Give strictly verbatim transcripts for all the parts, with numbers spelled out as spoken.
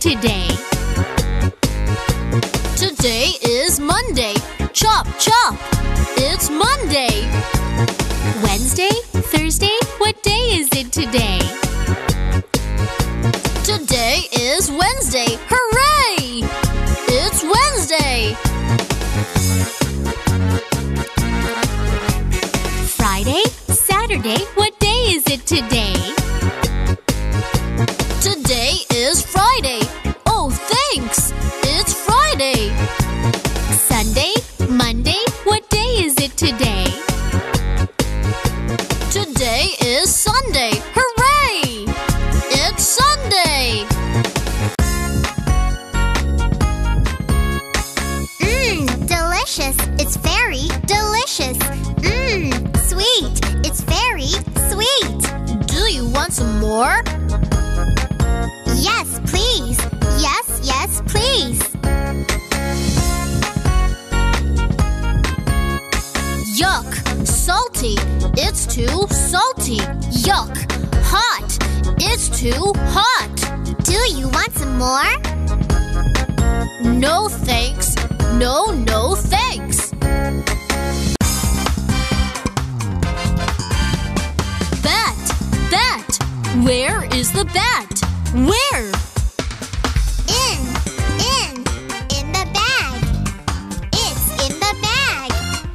today? Today is Monday. Chop, chop! It's Monday. Wednesday? Thursday? What day is it today? Today is Wednesday. Hooray! It's Wednesday. Friday? Saturday? What day is it today? Today is Friday. Oh, thanks! It's Friday. Sunday? Monday? What day is it today? Today is Sunday. Hooray! It's Sunday. Mmm, delicious. It's very delicious. Mmm, sweet. It's very sweet. Do you want some more? Yes, please. Yes, yes, please. Yuck! Salty! It's too salty. Yuck! Hot! It's too hot. Do you want some more? No thanks. No, no thanks. Bat! Bat! Where is the bat? Where? In, in, in the bag. It's in the bag.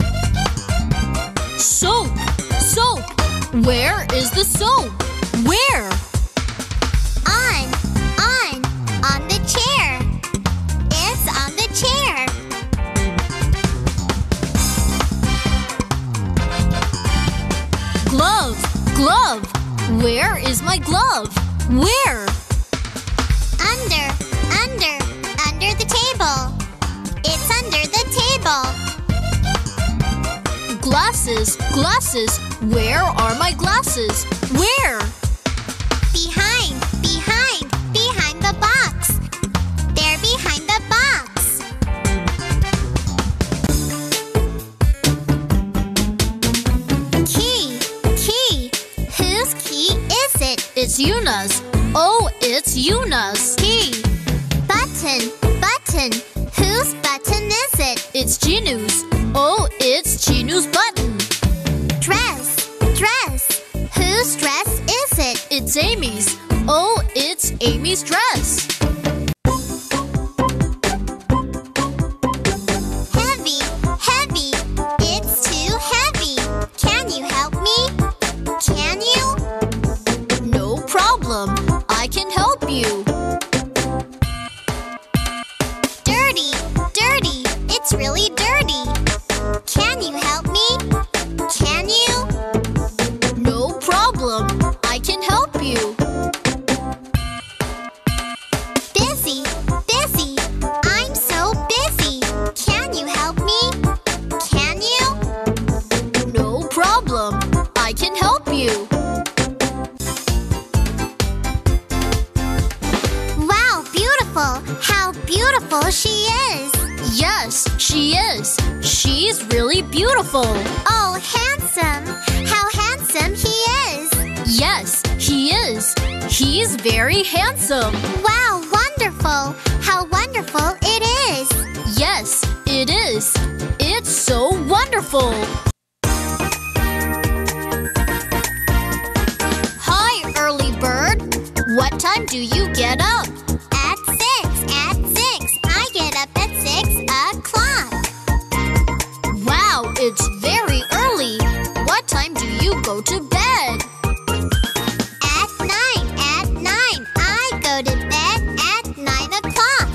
Soap! Soap! Where is the soap? Where? On, on, on the chair. It's on the chair. Glove! Glove! Where is my glove? Where? Under, under, under the table. It's under the table. Glasses! Glasses! Where are my glasses? Where? Behind, behind, behind the box. They're behind the box. Key, key. Whose key is it? It's Yuna's. Oh, it's Yuna's. Key. Button, button. Whose button is it? It's Jinu's. Oh, it's Jinu's button. Dress, dress. Whose dress is it? It's Amy's. Oh, it's Amy's dress. Heavy, heavy. It's too heavy. Can you help me? Can you? No problem. I can help you. Dirty, dirty. It's really dirty. Can you help me? Can you? No problem. I can help you. Busy, busy. I'm so busy. Can you help me? Can you? No problem. I can help you. Wow, beautiful. How beautiful she is. Yes, she is. She's really beautiful. Oh, handsome. How handsome he is. Yes, he is. He's very handsome. Wow, wonderful. How wonderful it is. Yes, it is. It's so wonderful. Hi, early bird. What time do you get up? At six, at six. I get up at six o'clock. Wow, it's very early. What time do you go to bed? At nine, at nine. I go to bed at nine o'clock.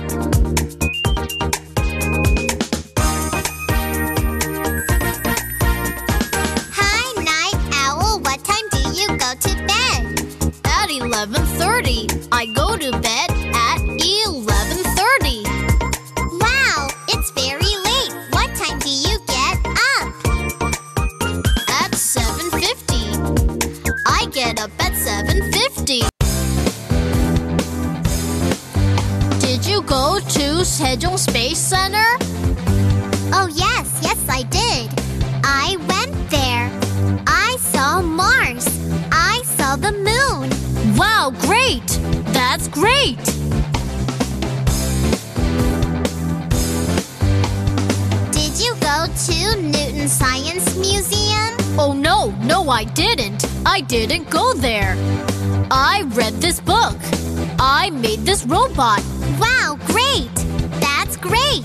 Hi, night owl. What time do you go to bed? At eleven thirty. I go to bed at eleven thirty. Wow, it's very late. What time do you get up? At seven fifty. I get up at seven fifty. Did you go to Sejong Space Center? Oh, yes, yes, I did. I went there. I saw Mars. I saw the moon. Wow, great! That's great! No, I didn't. I didn't go there. I read this book. I made this robot. Wow, great! That's great!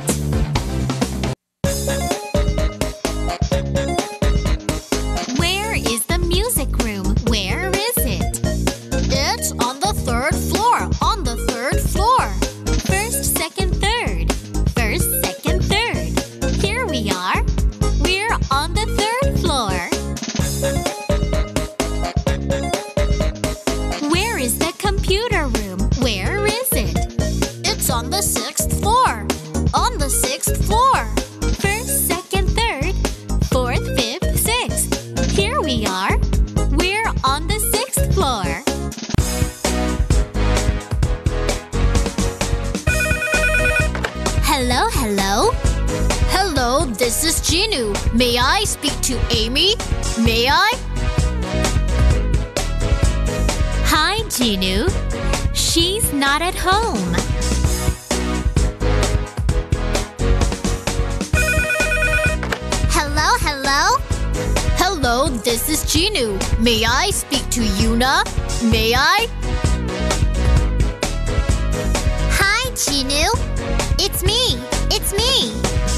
Where is the music room? Where is it? It's on the third floor. On the third floor. First, second, third. First, second, third. Here we are. We're on the third floor. Where is the computer room? Where is it? It's on the sixth floor. On the sixth floor. First, second, third. Fourth, fifth, sixth. Here we are. We're on the sixth floor. Hello, hello. Hello, this is Ginu. May I speak to Amy? May I? Hi, Ginu. She's not at home. Hello, hello. Hello, this is Ginu. May I speak to Yuna? May I? Hi, Ginu. It's me. It's me.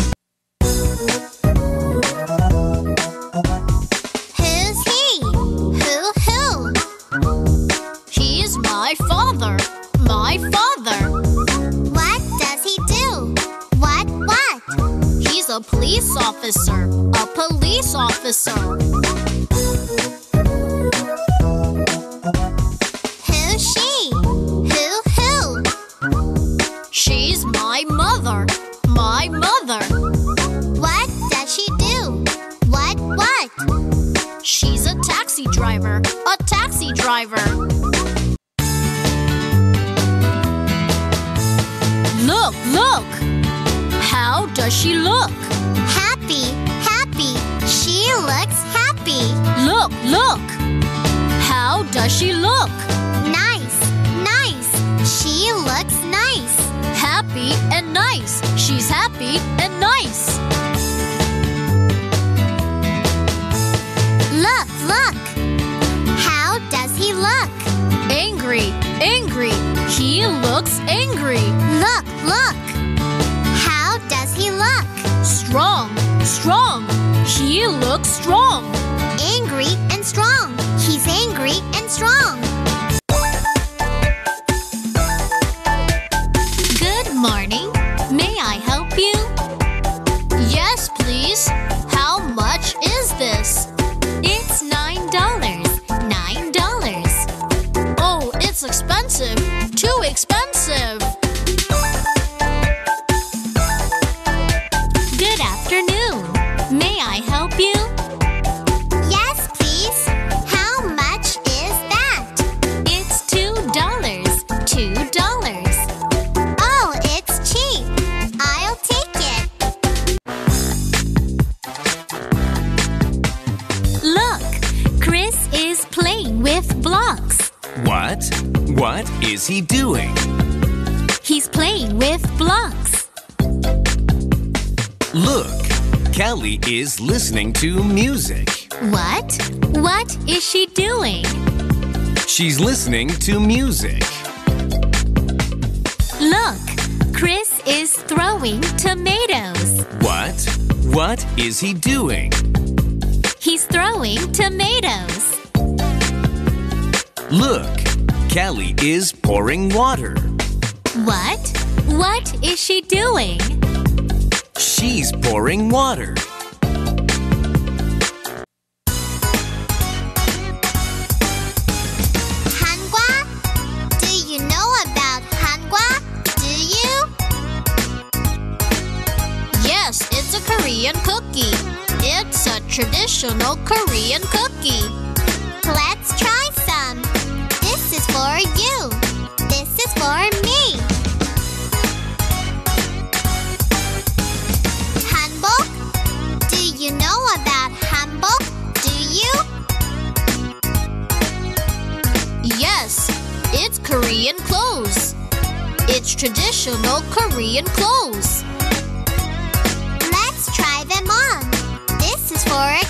Who's he? Who, who? He's my father. My father. What does he do? What, what? He's a police officer. A police officer. Who's she? Who, who? She's my mother. My mother. What does she do? What, what? She's a taxi driver. A taxi driver. Look, look! How does she look? Happy, happy. She looks happy. Look, look! How does she look? Nice, nice. She looks nice. Happy and nice. She's happy and nice. Look, look. How does he look? Angry, angry. He looks angry. Look, look. How does he look? Strong, strong. He looks strong. Angry and strong. He's angry and strong. Good morning. May I help you? Yes, please. How much is this? It's nine dollars. Nine dollars. Oh, it's expensive. Too expensive. Good afternoon. May I help you? Yes, please. How much is that? It's two dollars. Two dollars. Oh, it's cheap. I'll take it. Look, Chris is playing with blocks. What? What is he doing? He's playing with blocks. Look, Callie is listening to music. What? What is she doing? She's listening to music. Look, Chris is throwing tomatoes. What? What is he doing? He's throwing tomatoes. Look, Callie is pouring water. What? What is she doing? She's pouring water. Hangwa? Do you know about Hangwa? Do you? Yes, it's a Korean cookie. It's a traditional Korean cookie. Let's try some. This is for you. This is for me. Hanbok? Do you know about hanbok? Do you? Yes, it's Korean clothes. It's traditional Korean clothes. Let's try them on. This is for a